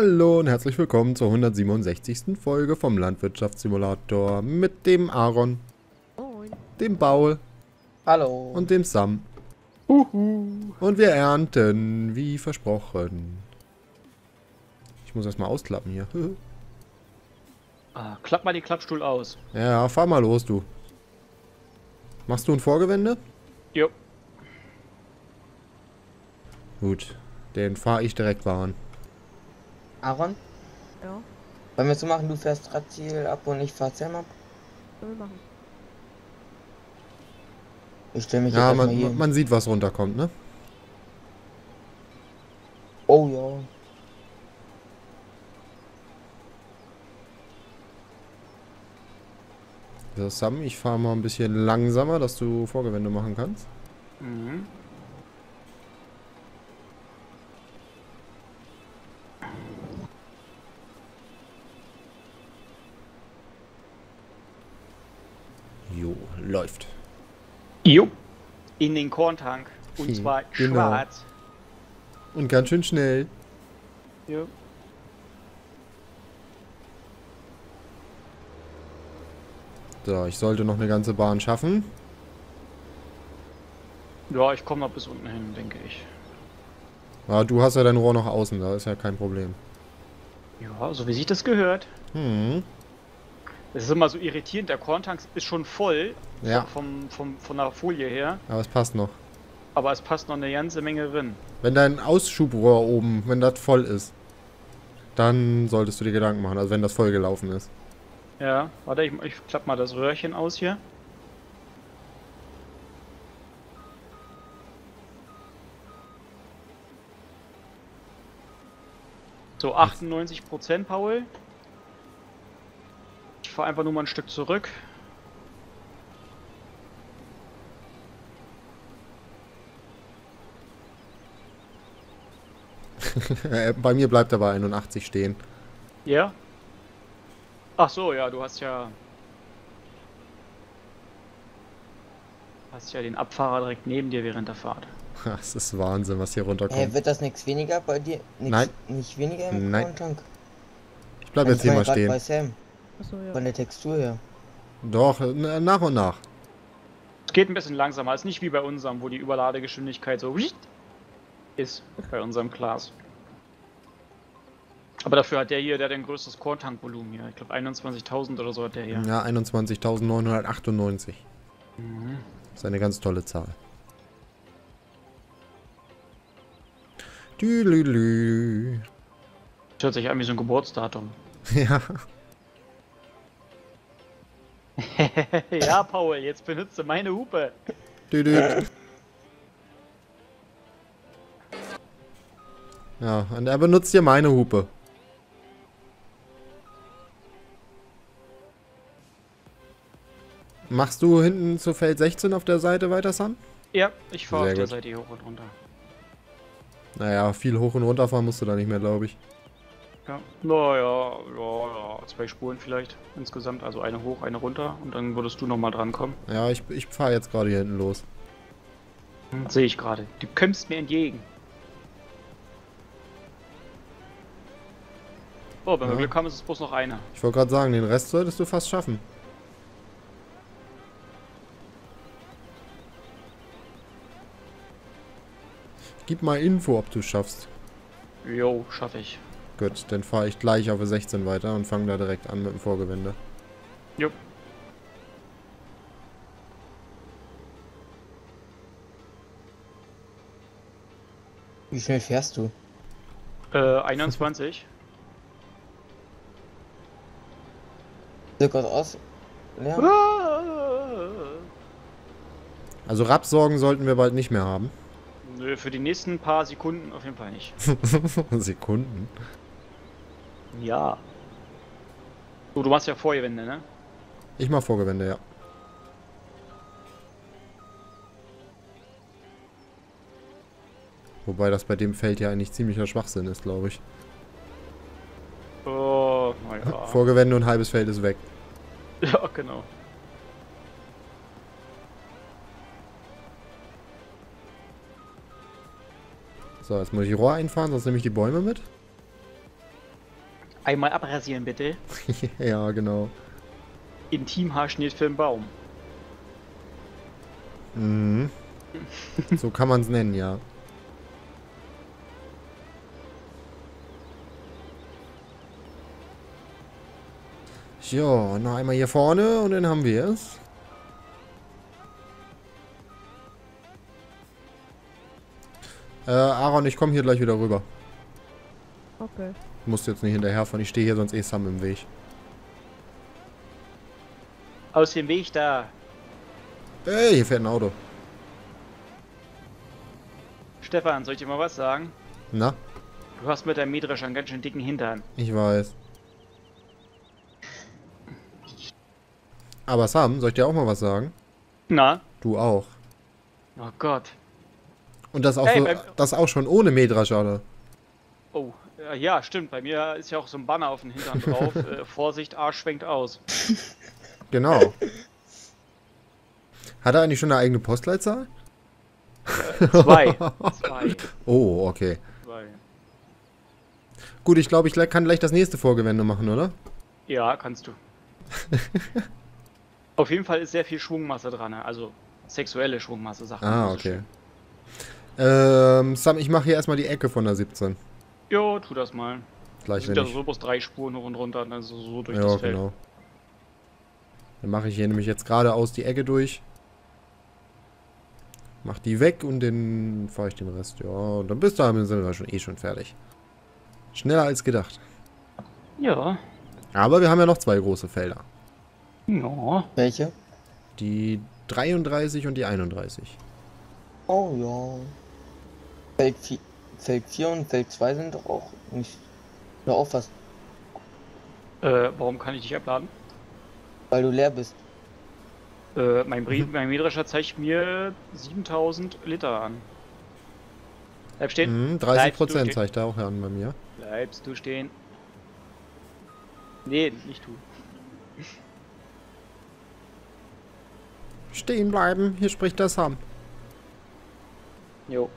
Hallo und herzlich willkommen zur 167. Folge vom Landwirtschaftssimulator mit dem Aaron, Moin. dem Baul Hallo. und dem Sam. Und wir ernten, wie versprochen. Ich muss erstmal ausklappen hier. Klapp mal den Klappstuhl aus. Ja, fahr mal los, du. Machst du ein Vorgewende? Jo. Gut, den fahre ich direkt Bahn. Aaron, Ja, wollen wir so machen, du fährst Radziel ab und ich fahr Sam ab? können wir machen. Ich stelle mich Ja, jetzt erstmal hier. man sieht, was runterkommt, ne? Oh ja. So, Sam, ich fahre mal ein bisschen langsamer, dass du Vorgewende machen kannst. Mhm. Jo, läuft. Jo. In den Korntank. Und Hm, zwar genau. schwarz. Und ganz schön schnell. Jo. So, ich sollte noch eine ganze Bahn schaffen. Ja, ich komme noch bis unten hin, denke ich. Ja, du hast ja dein Rohr noch außen, da ist ja kein Problem. Ja, so wie sich das gehört. Hm. Es ist immer so irritierend, der Korntank ist schon voll. Ja. Von der Folie her. Aber es passt noch. Aber es passt noch eine ganze Menge drin. Wenn dein Ausschubrohr oben, wenn das voll ist, dann solltest du dir Gedanken machen, also wenn das voll gelaufen ist. Ja, warte, ich klapp mal das Röhrchen aus hier. So, 98%, Paul. Ich fahre einfach nur mal ein Stück zurück. Bei mir bleibt er bei 81 stehen. Ja? Ach so, ja, du hast ja den Abfahrer direkt neben dir während der Fahrt. Das ist Wahnsinn, was hier runterkommt. Wird das nichts weniger bei dir? Nein. Nicht weniger im Nein. Korntank? Ich bleib jetzt hier mal stehen. Bei Sam, Achso, ja. von der Textur her. Doch, nach und nach. Es geht ein bisschen langsamer, ist nicht wie bei unserem, wo die Überladegeschwindigkeit so ist, bei unserem Glas. Aber dafür hat der hier, der hat ein größtes Korntankvolumen hier. Ich glaube 21.000 oder so hat der hier. Ja, 21.998. Mhm. Das ist eine ganz tolle Zahl. Tüdelü. Das hört sich an wie so ein Geburtsdatum. Ja. Ja, Paul, jetzt benutzt du meine Hupe. Düdüt. Ja, und er benutzt hier meine Hupe. Machst du hinten zu Feld 16 auf der Seite weiter, Sam? Ja, ich fahre Sehr auf der gut. Seite hier hoch und runter. Naja, viel hoch und runter fahren musst du da nicht mehr, glaube ich. Ja, naja, ja, 2 Spuren vielleicht insgesamt, also eine hoch, eine runter und dann würdest du nochmal drankommen. Ja, ich fahre jetzt gerade hier hinten los. Sehe ich gerade. Du kommst mir entgegen. Oh, wenn wir Ja. Glück haben, ist es bloß noch eine. Ich wollte gerade sagen, den Rest solltest du fast schaffen. Gib mal Info, ob du es schaffst. Jo, schaffe ich. Gut, dann fahre ich gleich auf die 16 weiter und fange da direkt an mit dem Vorgewende. Jo. Wie schnell fährst du? 21. Circa aus? Ja. Also Rapssorgen sollten wir bald nicht mehr haben. Nö, für die nächsten paar Sekunden auf jeden Fall nicht. Sekunden. Ja. So, du machst ja Vorgewende, ne? Ich mach Vorgewende, ja. Wobei das bei dem Feld ja eigentlich ziemlicher Schwachsinn ist, glaube ich. Oh, naja. Vorgewende und halbes Feld ist weg. Ja, genau. So, jetzt muss ich Rohr einfahren, sonst nehme ich die Bäume mit. Einmal abrasieren bitte. Ja, genau. Intimhaarschnitt für den Baum. Mhm. So kann man es nennen, ja. Ja, noch einmal hier vorne und dann haben wir es. Aaron, ich komme hier gleich wieder rüber. Okay. Du musst jetzt nicht hinterherfahren, ich stehe hier sonst eh Sam im Weg. Aus dem Weg da. Ey, hier fährt ein Auto. Stefan, soll ich dir mal was sagen? Na, Du hast mit deinem Mähdrescher einen ganz schön dicken Hintern. ich weiß. Aber Sam, soll ich dir auch mal was sagen? Na? Du auch. Oh Gott. Und das auch, Hey, so, beim- das auch schon ohne Mähdrescher. Oh, ja, stimmt. Bei mir ist ja auch so ein Banner auf dem Hintern drauf. Vorsicht, Arsch schwenkt aus. Genau. Hat er eigentlich schon eine eigene Postleitzahl? Zwei. Oh, okay. Zwei. Gut, ich glaube, ich kann gleich das nächste Vorgewende machen, oder? Ja, kannst du. Auf jeden Fall ist sehr viel Schwungmasse dran, ne? Also sexuelle Schwungmasse, sagt man Ah, so okay. schön. Sam, ich mache hier erstmal die Ecke von der 17. Jo, tu das mal. Gleich, Es wenn sind ja ich... so bloß 3 Spuren hoch und runter, also so durch Ja, das Feld. genau. Dann mache ich hier nämlich jetzt geradeaus die Ecke durch. Mach die weg und dann fahre ich den Rest. Ja, und dann bis dahin sind wir schon fertig. Schneller als gedacht. Ja. Aber wir haben ja noch zwei große Felder. Ja. Welche? Die 33 und die 31. Oh ja. Feld 4 und Feld 2 sind doch auch nicht. Oder auch fast, Warum kann ich dich abladen? weil du leer bist. Mein Mähdrescher zeigt mir 7000 Liter an. Bleib stehen. 30% stehen. zeigt er auch an bei mir. Bleibst du stehen. Nee, nicht du. Stehen bleiben, hier spricht der Sam. Jo.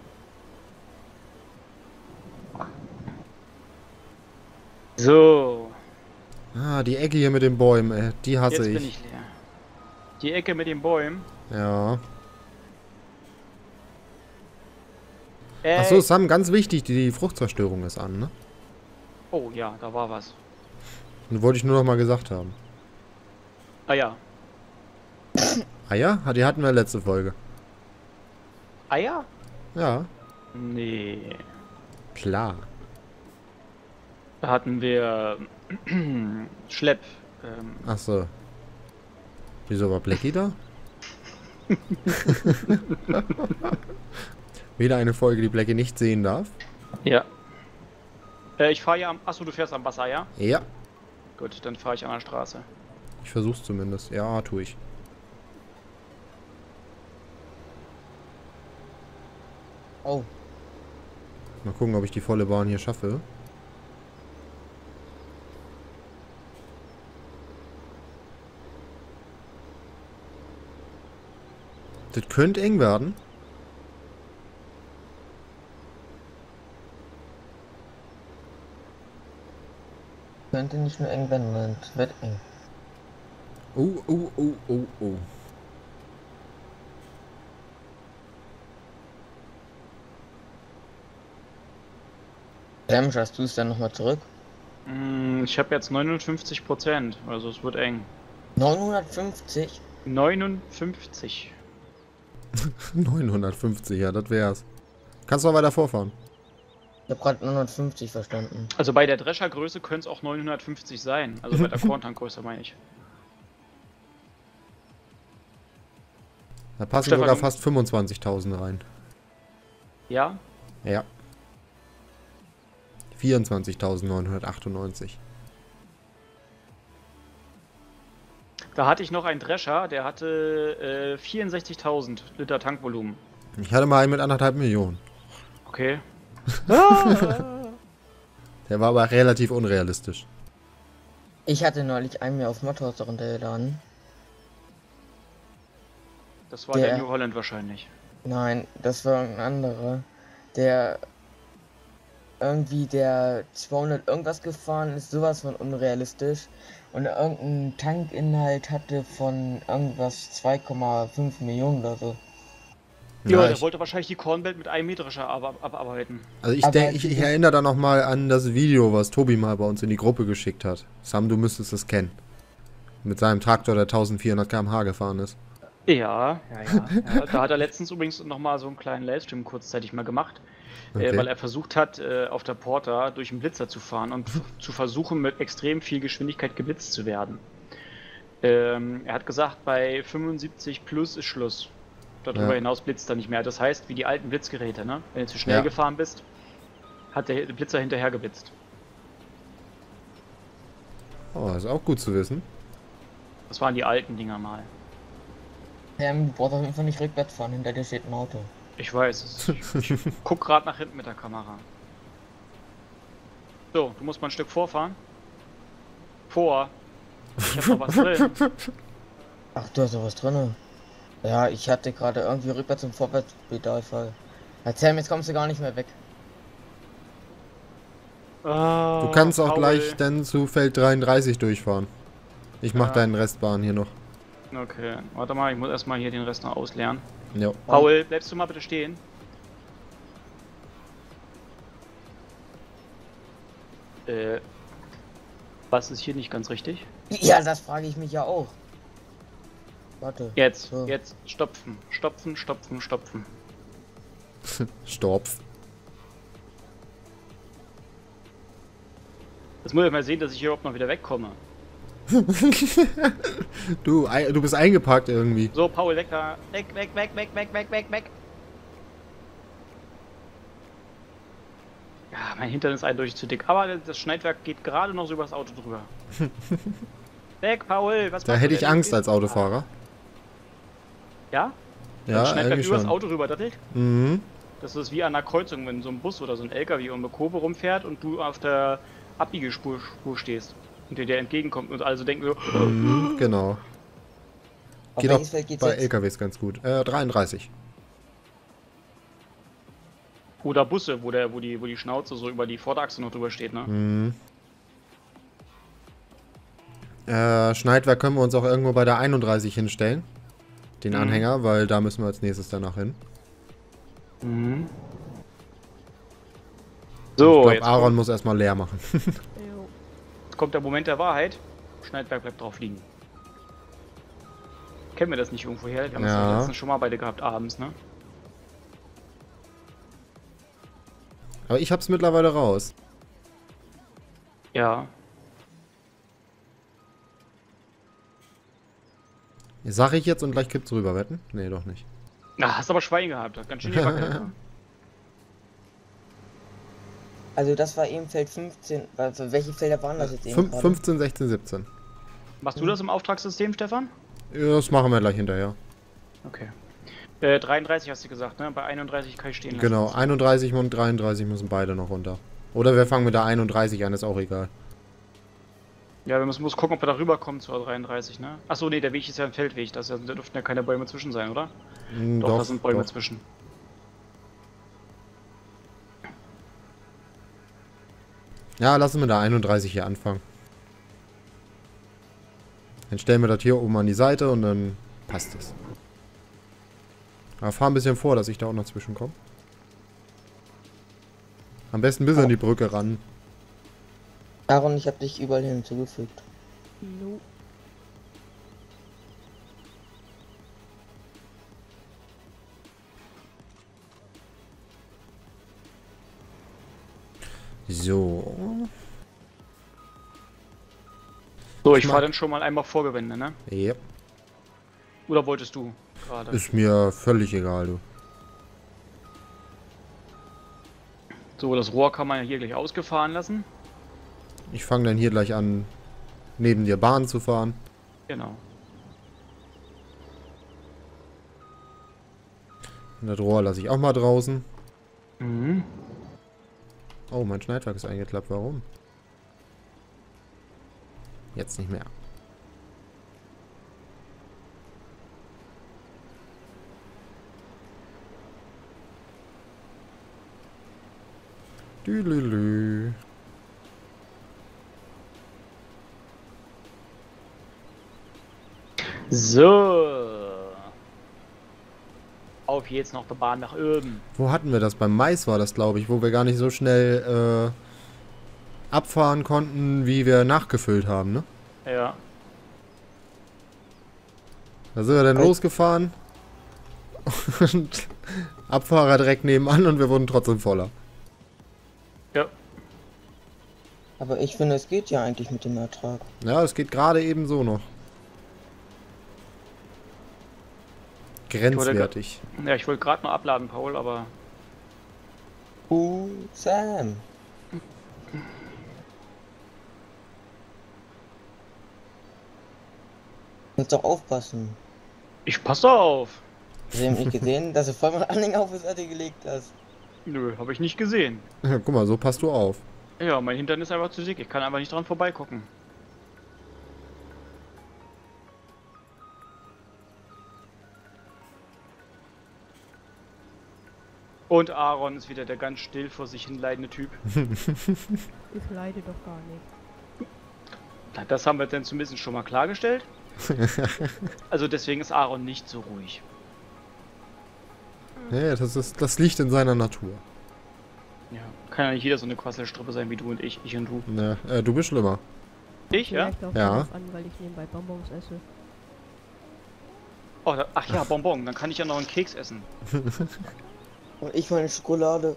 So, Ah, die Ecke hier mit den Bäumen, die hasse jetzt ich. bin ich leer. Die Ecke mit den Bäumen. Ja. Ey. Achso, Sam, ganz wichtig, die Fruchtzerstörung ist an, ne? Oh ja, da war was. Und wollte ich nur noch mal gesagt haben. Ah ja. Ah ja? Die hatten wir letzte Folge. Eier? Ja, Nee. klar. Da hatten wir Schlepp. Achso. Wieso war Blackie da? Wieder eine Folge, die Blackie nicht sehen darf. Ja. Ich fahre ja am. Achso, du fährst am Wasser, ja? Ja, Gut, dann fahre ich an der Straße. ich versuch's zumindest. Ja, tue ich. Oh, Mal gucken, ob ich die volle Bahn hier schaffe. Das könnte eng werden. könnte nicht nur eng werden, es wird eng. Oh. Damage, hast du es dann nochmal zurück? Ich habe jetzt 59%, also es wird eng. 950? 59. 950, ja, das wär's. Kannst du noch weiter vorfahren? Ich habe gerade 950 verstanden. Also bei der Dreschergröße könnte es auch 950 sein. Also bei der Korntankgröße meine ich. Da passen Stefan, sogar du- fast 25.000 rein. Ja? Ja. 24.998. Da hatte ich noch einen Drescher, der hatte 64.000 Liter Tankvolumen. Ich hatte mal einen mit 1,5 Millionen. Okay. Der war aber relativ unrealistisch. Ich hatte neulich einen mir auf Motorhaus runtergeladen. Das war der Der- New Holland wahrscheinlich. Nein, das war ein anderer. Der irgendwie der 200 irgendwas gefahren ist, sowas von unrealistisch. Und irgendein Tankinhalt hatte von irgendwas 2,5 Millionen oder so. Ja, Ja, der wollte wahrscheinlich die Kornwelt mit einem Mähdrescher abarbeiten. also ich Aber denke, ich erinnere da nochmal an das Video, was Tobi mal bei uns in die Gruppe geschickt hat. Sam, du müsstest es kennen. Mit seinem Traktor, der 1400 km/h gefahren ist. Ja. Da hat er letztens übrigens nochmal so einen kleinen Livestream kurzzeitig mal gemacht, Okay. weil er versucht hat, auf der Porta durch einen Blitzer zu fahren und zu versuchen, mit extrem viel Geschwindigkeit geblitzt zu werden. Er hat gesagt, bei 75 plus ist Schluss. Darüber Ja. hinaus blitzt er nicht mehr. Das heißt, wie die alten Blitzgeräte, ne? Wenn du zu schnell Ja. gefahren bist, hat der Blitzer hinterher geblitzt. Oh, ist auch gut zu wissen. Das waren die alten Dinger mal. Du brauchst auf jeden Fall nicht rückwärts fahren, hinter dir steht ein Auto. Ich weiß es. Ich guck gerade nach hinten mit der Kamera. So, du musst mal ein Stück vorfahren. Vor. Ich hab noch was drin. Ach, du hast sowas drin. Ja, ich hatte gerade irgendwie rückwärts und vorwärts Pedalfall. Erzähl mir, jetzt kommst du gar nicht mehr weg. Du kannst auch gleich dann zu Feld 33 durchfahren. Ich mach Ja. deinen Restbahn hier noch. Okay, warte mal, ich muss erstmal hier den Rest noch ausleeren. Ja. Paul, bleibst du mal bitte stehen? Was ist hier nicht ganz richtig? Ja, das frage ich mich ja auch. Warte. Jetzt, So. jetzt, stopfen, stopfen, stopfen, stopfen. Storpf. Jetzt muss ich mal sehen, dass ich hier überhaupt noch wieder wegkomme. Du bist eingepackt irgendwie. So, Paul, weg da. Weg, weg, weg, weg, weg, weg, weg, weg. Ja, mein Hintern ist eindeutig zu dick. Aber das Schneidwerk geht gerade noch so übers Auto drüber. Weg, Paul, was Da machst du hätte ich denn? Angst als Autofahrer. Ja? Ja, Das Schneidwerk eigentlich übers schon. Auto rüber dattelt? Mhm. Das ist wie an einer Kreuzung, wenn so ein Bus oder so ein LKW um eine Kurve rumfährt und du auf der Abbiegespur stehst und dir der entgegenkommt und also denken so, Mhm, genau. Auf Geht welches auch Feld geht's bei jetzt? LKWs ganz gut. 33. oder Busse, wo die Schnauze so über die Vorderachse noch drüber steht, ne? Mhm. Schneidwerk können wir uns auch irgendwo bei der 31 hinstellen. Den Mhm. Anhänger, weil da müssen wir als nächstes danach hin. Mhm. Ich So, glaube, jetzt Aaron muss erstmal leer machen. Jo. kommt der Moment der Wahrheit. Schneidwerk bleibt drauf liegen. Kennen wir das nicht irgendwo her? Wir haben das Ja. ja letztens schon mal beide gehabt abends, ne? Aber ich hab's mittlerweile raus. Ja. Sag ich jetzt und gleich kippt's rüber, wetten? Nee, doch nicht. Na, hast aber Schwein gehabt, hat ganz schön gewackelt. Also das war eben Feld 15. Also welche Felder waren das jetzt eben gerade? 15, 16, 17. Machst du das im Auftragssystem, Stefan? Ja, das machen wir gleich hinterher. Okay. 33 hast du gesagt, ne? Bei 31 kann ich stehen lassen. Genau, 31 und 33 müssen beide noch runter. Oder wir fangen mit der 31 an, ist auch egal. Ja, wir müssen gucken, ob wir da rüberkommen zur 33, ne? Achso, nee, der Weg ist ja ein Feldweg, da dürften ja keine Bäume zwischen sein, oder? Doch, da sind Bäume doch. zwischen. Ja, lassen wir da 31 hier anfangen. Dann stellen wir das hier oben an die Seite und dann passt es. Aber fahr ein bisschen vor, dass ich da auch noch zwischenkomme. Am besten bis an die Brücke ran. Aaron, ich habe dich überall hinzugefügt. Jo. So. So, ich Ich fahre mag- dann schon mal einmal Vorgewände, ne? Yep. Oder wolltest du gerade? Ist mir völlig egal, du. So, das Rohr kann man ja hier gleich ausgefahren lassen. Ich fange dann hier gleich an, neben dir Bahn zu fahren. Genau. Und das Rohr lasse ich auch mal draußen. Mhm. Oh, mein Schneidwerk ist eingeklappt. Warum? Jetzt nicht mehr. Dülülü. So. Auf jetzt noch der Bahn nach oben. Wo hatten wir das? Beim Mais war das, glaube ich, wo wir gar nicht so schnell abfahren konnten, wie wir nachgefüllt haben, ne? Ja. Da sind wir dann losgefahren. Und Abfahrer direkt nebenan und wir wurden trotzdem voller. Ja. Aber ich finde, es geht ja eigentlich mit dem Ertrag. Ja, es geht gerade eben so noch. Grenzwertig. Ja, ich wollte gerade noch abladen, Paul, aber. Sam. Du musst doch aufpassen. Ich passe auf. Hast du eben nicht gesehen, dass du voll mal Anhänger auf die Seite gelegt hast? Nö, habe ich nicht gesehen. Ja, guck mal, so passt du auf. Ja, mein Hintern ist einfach zu dick. Ich kann einfach nicht dran vorbeigucken. Und Aaron ist wieder der ganz still vor sich hin leidende Typ. Ich leide doch gar nicht. Na, das haben wir dann zumindest schon mal klargestellt. Also deswegen ist Aaron nicht so ruhig. Ja, das liegt in seiner Natur. Ja, kann ja nicht jeder so eine Quasselstrippe sein wie du und ich und du. Ja, du bist schlimmer. Ich, ja? Vielleicht auch Ja. darauf an, weil ich nebenbei Bonbons esse. Oh, ach ja, Bonbon, dann kann ich ja noch einen Keks essen. Und ich meine Schokolade.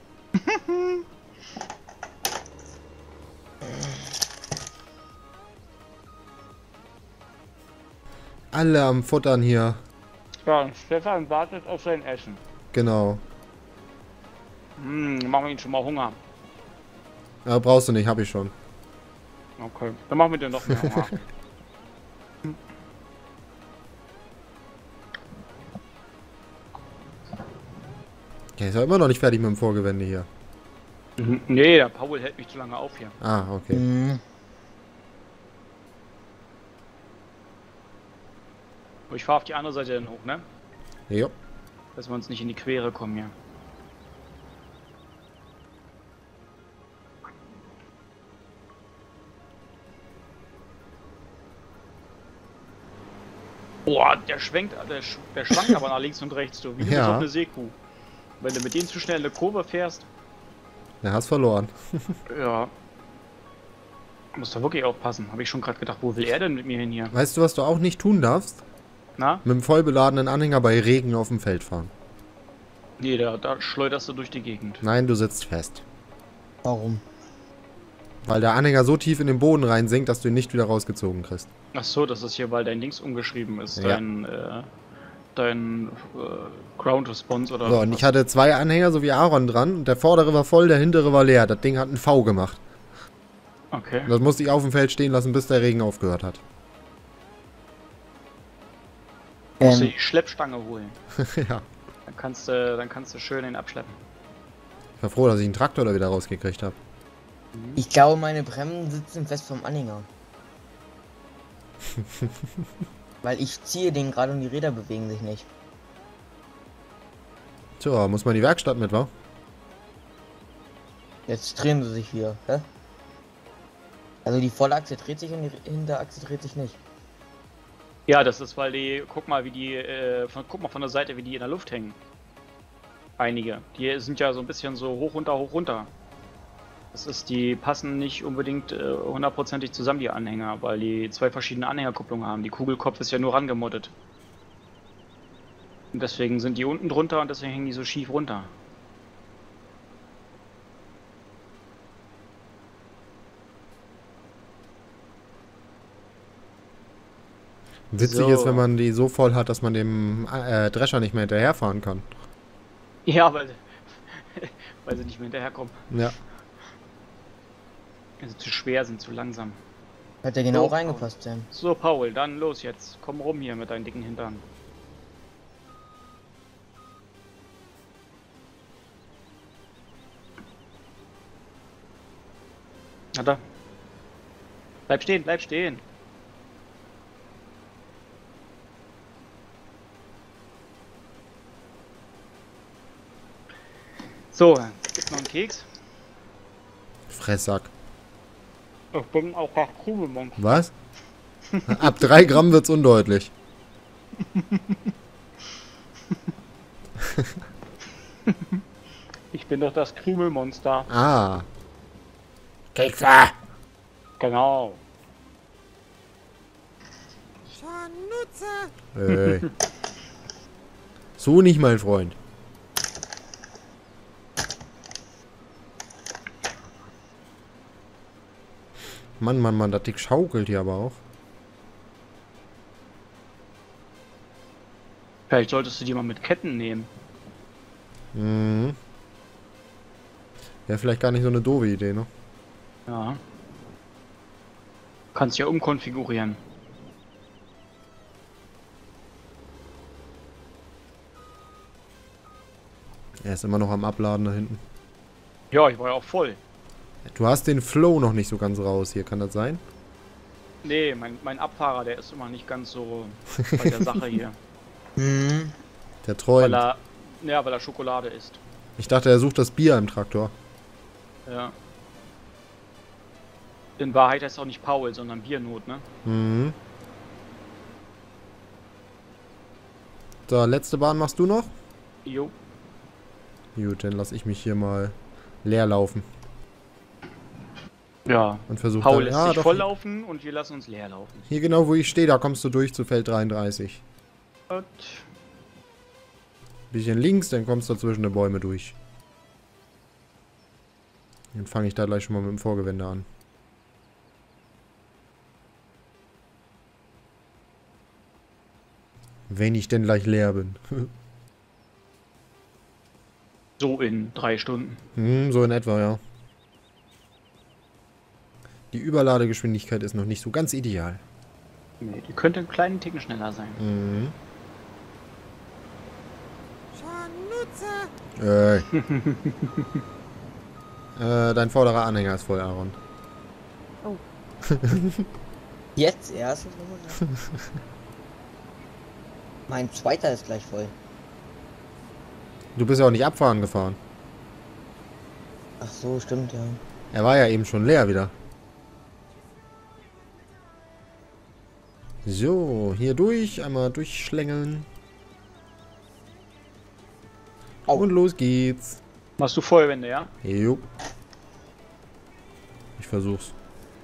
Alle am Futtern hier. Ja, Stefan wartet auf sein Essen. Genau. Machen wir ihn schon mal Hunger. Ja, brauchst du nicht, hab ich schon. Okay, dann machen wir dir noch mehr Hunger. Ja, ist ja immer noch nicht fertig mit dem Vorgewende hier. Nee, der Paul hält mich zu lange auf hier. Ah, okay. Mhm. Ich fahre auf die andere Seite dann hoch, ne? Jo. Dass wir uns nicht in die Quere kommen hier. Boah, der schwenkt, der schwankt aber nach links und rechts, du. Wie Ja. so eine Seekuh. Wenn du mit denen zu schnell in eine Kurve fährst, Er hast verloren. ja. Musst du wirklich aufpassen. Habe ich schon gerade gedacht, wo will er denn mit mir hin hier? Weißt du, was du auch nicht tun darfst? Na? Mit einem vollbeladenen Anhänger bei Regen auf dem Feld fahren. Nee, da schleuderst du durch die Gegend. Nein, du sitzt fest. Warum? Weil der Anhänger so tief in den Boden reinsinkt, dass du ihn nicht wieder rausgezogen kriegst. Ach so, das ist hier, weil dein Dings umgeschrieben ist. Ja. Dein Ground Response oder So, und ich hatte 2 Anhänger, so wie Aaron dran. Und der vordere war voll, der hintere war leer. Das Ding hat einen V gemacht. Okay. Und das musste ich auf dem Feld stehen lassen, bis der Regen aufgehört hat. Musst du die Schleppstange holen. Ja. Dann kannst du schön den abschleppen. Ich war froh, dass ich einen Traktor da wieder rausgekriegt habe. Ich glaube, meine Bremsen sitzen fest vom Anhänger. Weil ich ziehe den gerade und die Räder bewegen sich nicht. Tja, muss man in die Werkstatt mit, wa? Jetzt drehen sie sich wieder, hä? Also die Vorderachse dreht sich und die Hinterachse dreht sich nicht. Ja, das ist, weil die, guck mal guck mal von der Seite, wie die in der Luft hängen. Einige. Die sind ja so ein bisschen so hoch, runter, hoch, runter. Das ist, die passen nicht unbedingt hundertprozentig zusammen, die Anhänger, weil die 2 verschiedene Anhängerkupplungen haben. Die Kugelkopf ist ja nur rangemoddet. Und deswegen sind die unten drunter und deswegen hängen die so schief runter. Witzig So. ist, wenn man die so voll hat, dass man dem Drescher nicht mehr hinterherfahren kann. Ja, weil sie nicht mehr hinterherkommen. Ja. Also zu schwer sind, zu langsam. Hat der genau So. reingepasst, Sam. So, Paul, dann los jetzt. Komm rum hier mit deinen dicken Hintern. Na da. Bleib stehen, bleib stehen. So, gibt's noch einen Keks? Fresssack. Ich bin auch nach Krümelmonster. Was? Ab 3 Gramm wird's undeutlich. Ich bin doch das Krümelmonster. Ah. Kekse! Genau. Ey. So nicht, mein Freund. Mann, Mann, Mann, das Ding schaukelt hier aber auch. Vielleicht solltest du die mal mit Ketten nehmen. Mhm. Wäre vielleicht gar nicht so eine doofe Idee, ne? Ja. Kannst ja umkonfigurieren. Er ist immer noch am Abladen da hinten. Ja, ich war ja auch voll. Du hast den Flow noch nicht so ganz raus hier, kann das sein? Nee, mein Abfahrer, der ist immer nicht ganz so bei der Sache hier. Mhm. Der träumt. Weil er Schokolade isst. Ich dachte, er sucht das Bier im Traktor. Ja. In Wahrheit heißt es auch nicht Paul, sondern Biernot, ne? Mhm. So, letzte Bahn machst du noch? Jo. Gut, dann lasse ich mich hier mal leer laufen. Ja. Und versuche Paul dann... lässt Ja, sich doch. volllaufen und wir lassen uns leer laufen. Hier genau, wo ich stehe, da kommst du durch zu Feld 33. Gut. Bisschen links, dann kommst du zwischen den Bäume durch. Dann fange ich da gleich schon mal mit dem Vorgewende an. Wenn ich denn gleich leer bin. So in 3 Stunden. So in etwa, ja. Die Überladegeschwindigkeit ist noch nicht so ganz ideal. Nee, die könnte einen kleinen Ticken schneller sein. Mhm. Ey. Dein vorderer Anhänger ist voll, Aaron. Oh. Jetzt erst? Mein zweiter ist gleich voll. Du bist ja auch nicht abfahren gefahren. Ach so, stimmt, ja. Er war ja eben schon leer wieder. So, hier durch. Einmal durchschlängeln. Au. Und los geht's. Machst du Feuerwende, ja? Jo. Ich versuch's.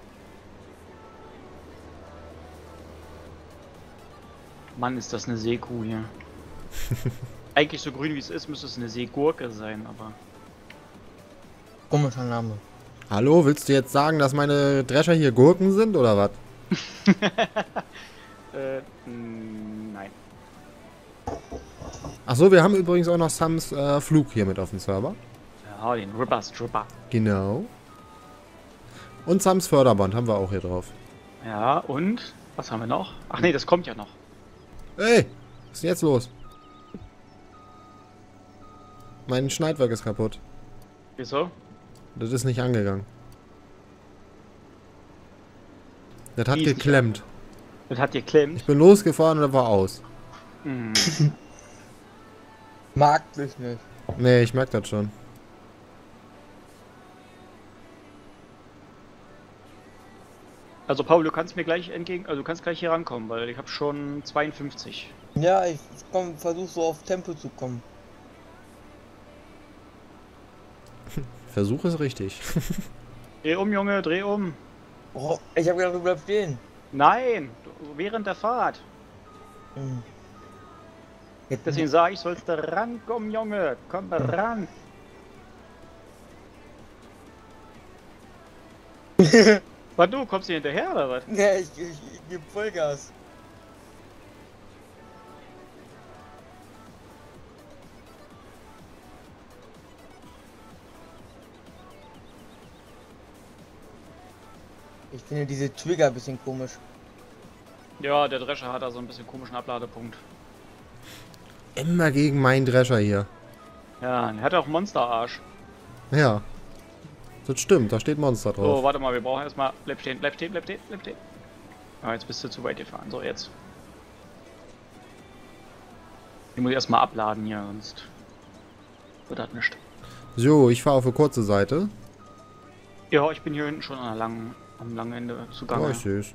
Mann, ist das eine Seekuh hier. Eigentlich so grün wie es ist, müsste es eine Seegurke sein, aber... Komischer Name. Hallo, willst du jetzt sagen, dass meine Drescher hier Gurken sind, oder was? Nein. Achso, wir haben übrigens auch noch Sams Flug hier mit auf dem Server. Ja, den Ripper Stripper. Genau. Und Sams Förderband haben wir auch hier drauf. Ja, und? Was haben wir noch? Ach nee, das kommt ja noch. Ey, was ist denn jetzt los? Mein Schneidwerk ist kaputt. Wieso? Das ist nicht angegangen. Das hat Wie ist nicht geklemmt. Das hat geklemmt. Ich bin losgefahren und das war aus. Mhm. Mag dich nicht. Nee, ich merke das schon. Also Paul, du kannst mir gleich entgegen, also du kannst gleich hier rankommen, weil ich habe schon 52. Ja, ich versuch so auf Tempo zu kommen. Versuch es richtig. Dreh um, Junge, dreh um. Oh, ich hab gedacht, du bleibst stehen. Nein, während der Fahrt. Hm. Jetzt Deswegen sage ich, sollst du rankommen, Junge. Komm ran. Was, du kommst hier hinterher oder was? Ja, ich geb Vollgas. Ich finde diese Trigger ein bisschen komisch. Ja, der Drescher hat da so ein bisschen komischen Abladepunkt. Immer gegen meinen Drescher hier. Ja, er hat auch Monsterarsch. Ja. Das stimmt, da steht Monster So, drauf. warte mal, wir brauchen erstmal. Bleib stehen, bleib stehen, bleib stehen, bleib stehen. Ah, jetzt bist du zu weit gefahren. So, jetzt. Ich muss erstmal abladen hier, sonst wird das nicht. So, ich fahre auf eine kurze Seite. Ja, ich bin hier hinten schon am langen Ende Oh, zugange. ich seh's.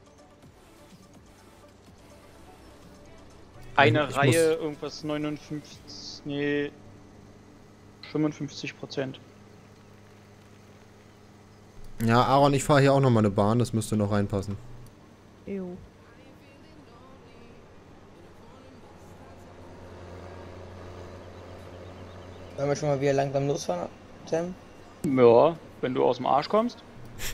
Eine ich Reihe, irgendwas 59, nee, 55%. Ja, Aaron, ich fahre hier auch nochmal eine Bahn, das müsste noch reinpassen. Jo. Sollen wir schon mal wieder langsam losfahren, Sam? Ja, wenn du aus dem Arsch kommst.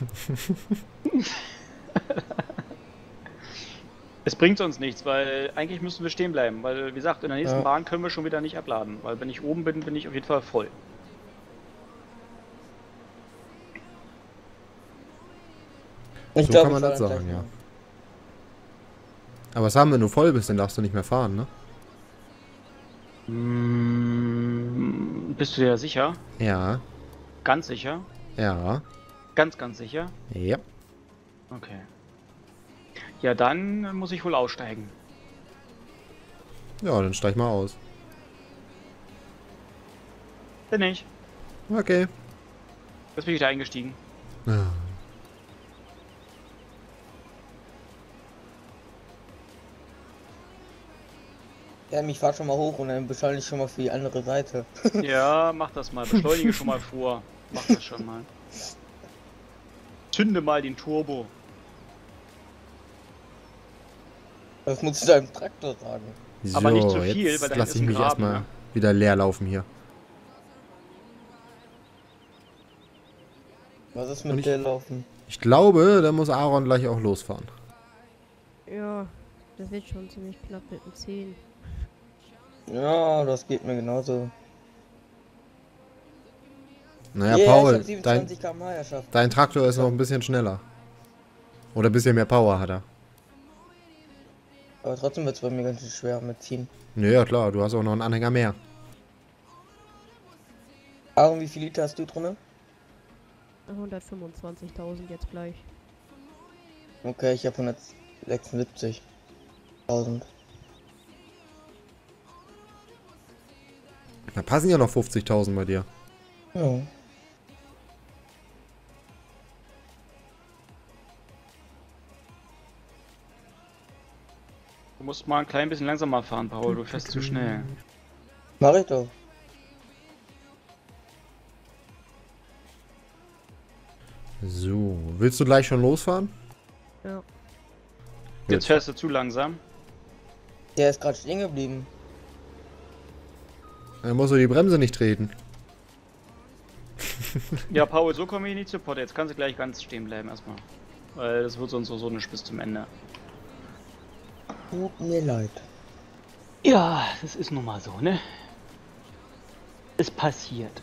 Es bringt uns nichts, weil eigentlich müssen wir stehen bleiben, weil wie gesagt, in der nächsten Ja. Bahn können wir schon wieder nicht abladen, weil wenn ich oben bin, bin ich auf jeden Fall voll. Ich So glaub, kann man ich das fahr dann sagen, gleich ja. mal. Aber was haben, wenn du voll bist, dann darfst du nicht mehr fahren, ne? Bist du dir sicher? Ja, Ganz sicher? ja, Ganz sicher? ja. Okay. Ja, dann muss ich wohl aussteigen. Ja, dann steig mal aus. Bin ich. Okay. Jetzt bin ich wieder eingestiegen. Ah. Ja, ich fahr schon mal hoch und dann beschleunige ich schon mal für die andere Seite. Ja, mach das mal. Beschleunige schon mal vor. Mach das schon mal. Zünde mal den Turbo. Das muss ich deinem Traktor sagen. So, Aber nicht zu viel, jetzt weil da lass ist ich ein mich Graben, erstmal ne? wieder leer laufen hier. Was ist Und mit ich- der laufen? Ich glaube, da muss Aaron gleich auch losfahren. Ja, das wird schon ziemlich knapp mit den 10. Ja, das geht mir genauso. Naja, Yeah, Paul, ich hab 27 km/h erschafft. dein Traktor ist noch ein bisschen schneller. Oder ein bisschen mehr Power hat er. Aber trotzdem wird es bei mir ganz schön schwer mit ziehen. Naja, klar, du hast auch noch einen Anhänger mehr. Aaron, wie viel Liter hast du drin? 125.000 jetzt gleich. Okay, ich habe 176.000. Da passen ja noch 50.000 bei dir. Ja. Du musst mal ein klein bisschen langsamer fahren, Paul. Du fährst zu schnell. Mach ich doch. So, willst du gleich schon losfahren? Ja. Jetzt fährst du zu langsam. Der ist gerade stehen geblieben. Dann musst du die Bremse nicht treten. Ja, Paul, so komme ich nicht zu Potte. Jetzt kannst du gleich ganz stehen bleiben erstmal. Weil das wird sonst so nicht bis zum Ende. Tut mir leid. Ja, das ist nun mal so, ne? Es passiert.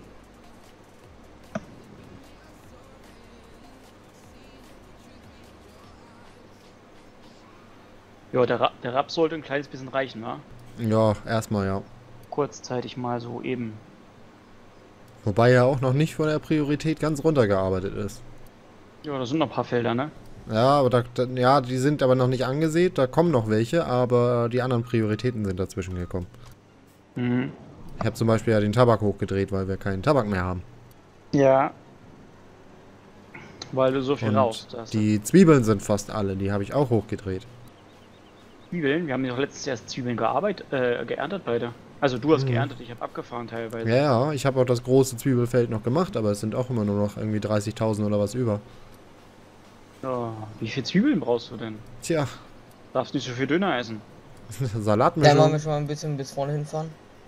Ja, der Raps sollte ein kleines bisschen reichen, wa? Ja, erstmal ja. Kurzzeitig mal so eben. Wobei er auch noch nicht von der Priorität ganz runtergearbeitet ist. Ja, da sind noch ein paar Felder, ne? Ja, aber ja, die sind aber noch nicht angesät, da kommen noch welche, aber die anderen Prioritäten sind dazwischen gekommen. Mhm. Ich habe zum Beispiel ja den Tabak hochgedreht, weil wir keinen Tabak mehr haben. Ja. Weil du so viel Und rauchst. hast. die Zwiebeln sind fast alle, die habe ich auch hochgedreht. Zwiebeln, wir haben ja doch letztes Jahr Zwiebeln geerntet beide. Also du hast Mhm. geerntet, ich habe abgefahren teilweise. Ja, ja, ich habe auch das große Zwiebelfeld noch gemacht, aber es sind auch immer nur noch irgendwie 30.000 oder was über. Ja, wie viel Zwiebeln brauchst du denn? Tja, Darfst nicht so viel Döner essen. Dann wollen wir Salatmischung. schon mal ein bisschen bis vorne hinfahren.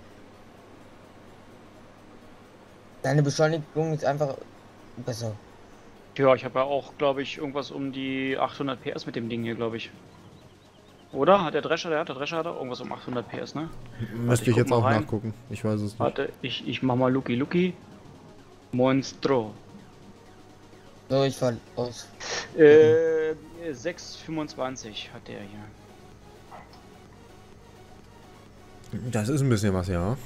Deine Beschleunigung ist einfach besser. Ja, ich habe ja auch, glaube ich, irgendwas um die 800 PS mit dem Ding hier, glaube ich. Oder? Hat der Drescher hat auch irgendwas um 800 PS, ne? Müsste ich guck jetzt mal auch rein. nachgucken. Ich weiß es nicht. Warte, ich mach mal Lucky. Monstro. So, ich fahr aus. 6,25 hat der hier. Das ist ein bisschen was, ja.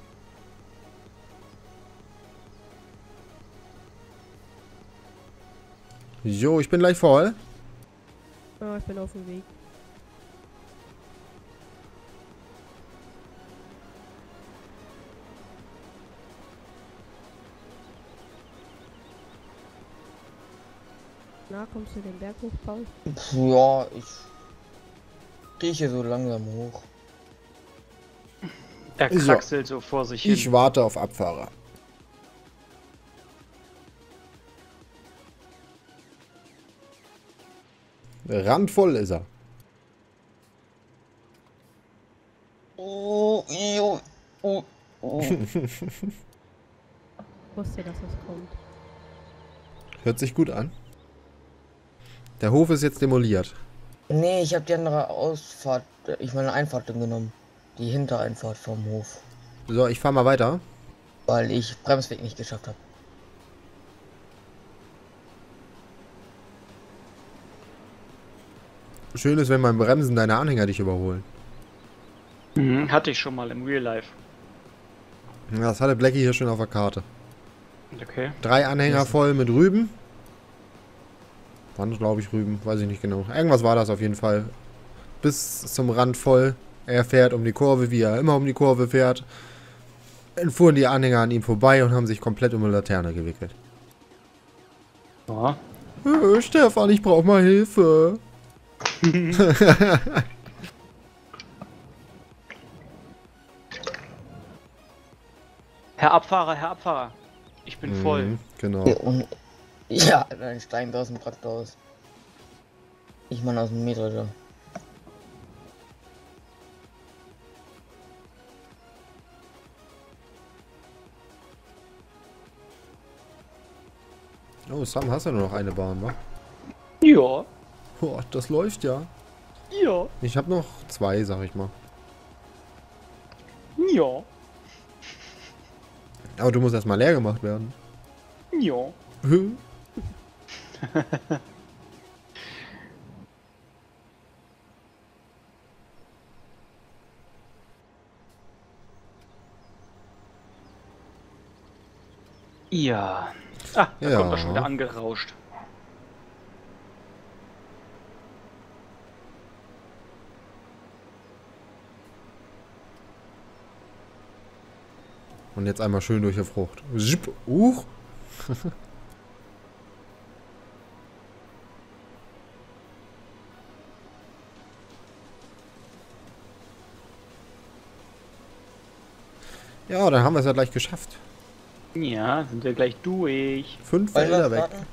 Jo, ich bin gleich voll. Ja, ich bin auf dem Weg. Na, kommst du den Berg hoch, Paul? Ja, ich rieche so langsam hoch. Er So. kraxelt so vor sich hin. Ich warte auf Abfahrer. Randvoll ist er. Oh, oh, oh, oh. Ich wusste, dass das kommt. Hört sich gut an. Der Hof ist jetzt demoliert. Nee, ich habe die andere Ausfahrt, ich meine Einfahrt genommen. Die Hintereinfahrt vom Hof. So, ich fahr mal weiter. Weil ich Bremsweg nicht geschafft habe. Schön ist, wenn beim Bremsen deine Anhänger dich überholen. Mhm, hatte ich schon mal im Real Life. Das hatte Blackie hier schon auf der Karte. Okay. 3 Anhänger voll mit Rüben. Waren glaube ich Rüben, weiß ich nicht genau. Irgendwas war das auf jeden Fall. Bis zum Rand voll. Er fährt um die Kurve, wie er immer um die Kurve fährt. Dann fuhren die Anhänger an ihm vorbei und haben sich komplett um eine Laterne gewickelt. Ja. Stefan, ich brauche mal Hilfe. Herr Abfahrer. Ich bin voll. Genau. Und ja, dann steigen wir aus dem Traktor aus. Ich meine aus dem Metro da. Oh, Sam, hast du nur noch eine Bahn, wa? Ja. Boah, das läuft ja. Ja. Ich habe noch 2, sag ich mal. Ja. Aber du musst erstmal leer gemacht werden. Ja. Ja. Ah, da Ja. kommt er schon wieder angerauscht. Und jetzt einmal schön durch die Frucht. Zip, uch. Ja, dann haben wir es ja gleich geschafft. Ja, sind wir gleich durch. 5 Wollen wir Felder weg. warten?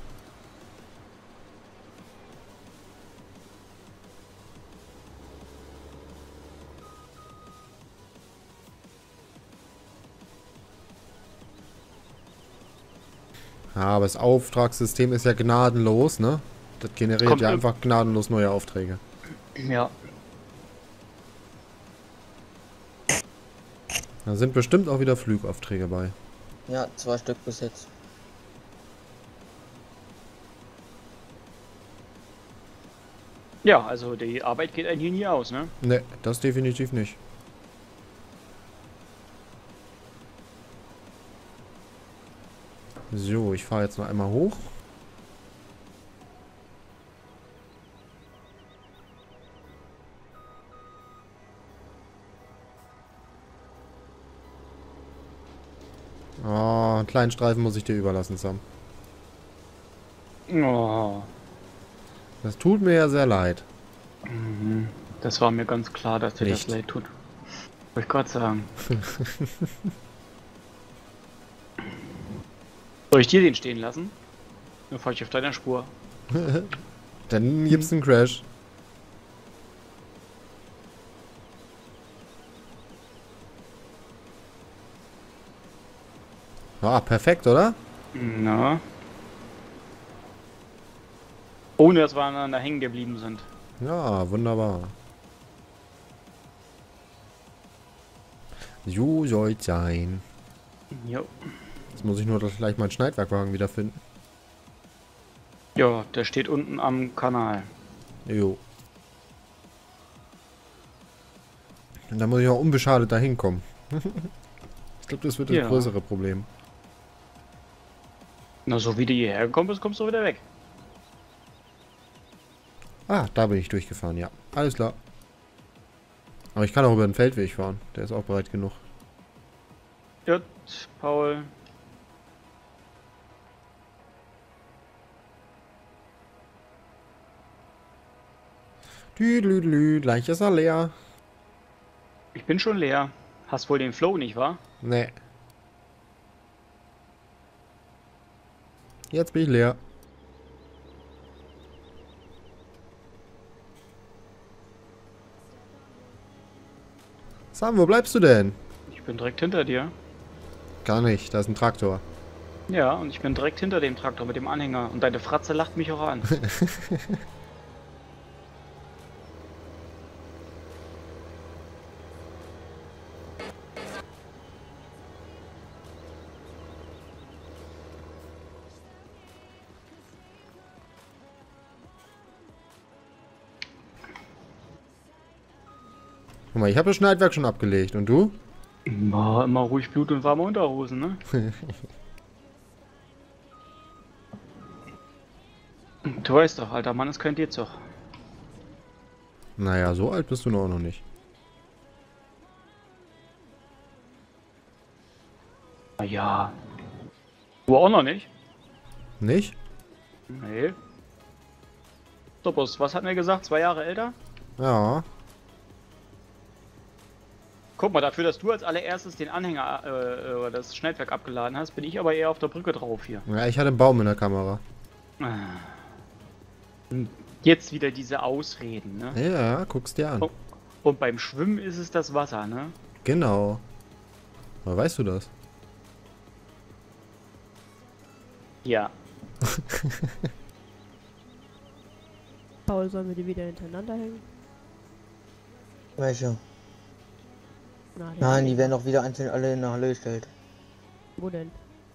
Ja, aber das Auftragssystem ist ja gnadenlos, ne? Das generiert Kommt ja im- einfach gnadenlos neue Aufträge. Ja. Da sind bestimmt auch wieder Flugaufträge bei. Ja, 2 Stück bis jetzt. Ja, also die Arbeit geht einem hier nie aus, ne? Ne, das definitiv nicht. So, ich fahre jetzt noch einmal hoch. Oh, einen kleinen Streifen muss ich dir überlassen, Sam. Oh. Das tut mir ja sehr leid. Mhm. Das war mir ganz klar, dass dir Nicht. das leid tut. Wollte ich gerade sagen. Soll ich dir den stehen lassen? Dann fahr ich auf deiner Spur. Dann gibt's einen Crash. Ah, perfekt, oder? Na. Ohne dass wir aneinander hängen geblieben sind. Ja, wunderbar. So soll's sein. Jo. Jetzt muss ich nur gleich meinen Schneidwerkwagen wiederfinden. Ja, der steht unten am Kanal. Jo. Und dann muss ich auch unbeschadet da hinkommen. Ich glaube, das wird das Ja. größere Problem. Na, so wie du hierher gekommen bist, kommst du wieder weg. Ah, da bin ich durchgefahren, ja. Alles klar. Aber ich kann auch über den Feldweg fahren. Der ist auch breit genug. Gut, Paul. Düdelüdelü, gleich ist er leer. Ich bin schon leer. Hast wohl den Flow, nicht wahr? Nee. Jetzt bin ich leer. Sam, wo bleibst du denn? Ich bin direkt hinter dir. Gar nicht, da ist ein Traktor. Ja, und ich bin direkt hinter dem Traktor mit dem Anhänger. Und deine Fratze lacht mich auch an. Guck mal, ich habe das Schneidwerk schon abgelegt. Und du? Immer ruhig Blut und warme Unterhosen, ne? Du weißt doch, alter Mann ist kein Dezog. Naja, so alt bist du noch nicht. Na ja. Du auch noch nicht? Nicht? Nee. Topos, was hat mir gesagt? 2 Jahre älter? Ja. Guck mal, dafür, dass du als allererstes den Anhänger oder das Schneidwerk abgeladen hast, bin ich aber eher auf der Brücke drauf hier. Ja, ich hatte einen Baum in der Kamera. Jetzt wieder diese Ausreden, ne? Ja, guck's dir an. Und beim Schwimmen ist es das Wasser, ne? Genau. Aber weißt du das? Ja. Paul, sollen wir die wieder hintereinander hängen? Welche? Na, Nein, die werden doch wieder einzeln alle in der Halle gestellt. Wo denn?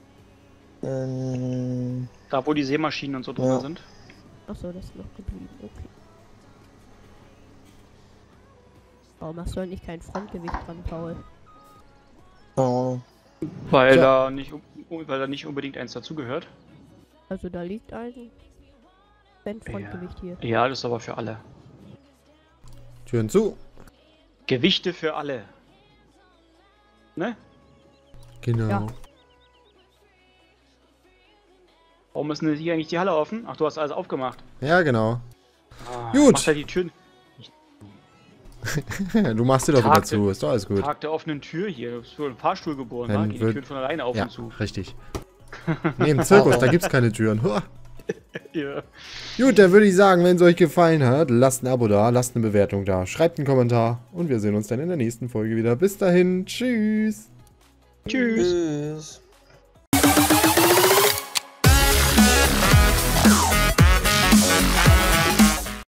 Da, wo die Seemaschinen und so drin Ja. sind. Achso, das ist noch geblieben. Okay. Warum hast du eigentlich kein Frontgewicht dran, Paul? Oh. Weil Ja. weil da nicht unbedingt eins dazugehört. Also da liegt ein Frontgewicht hier. Ja, das ist aber für alle. Türen zu. Gewichte für alle. Ne? Genau. Ja. Warum ist denn hier eigentlich die Halle offen? Ach, du hast alles aufgemacht. Ja, genau. Gut. Gut. Mach da die Türen. Du machst dir doch wieder Tag zu, ist doch alles gut. Tag der offenen Tür hier. Du bist für einen Fahrstuhl geboren, Dann wa? Gehen die wird- Türen von alleine auf Ja, und zu. richtig. Nee, im Zirkus, da gibt's keine Türen. Huah. Ja. Gut, dann würde ich sagen, wenn es euch gefallen hat, lasst ein Abo da, lasst eine Bewertung da, schreibt einen Kommentar und wir sehen uns dann in der nächsten Folge wieder. Bis dahin, tschüss. Tschüss. Tschüss.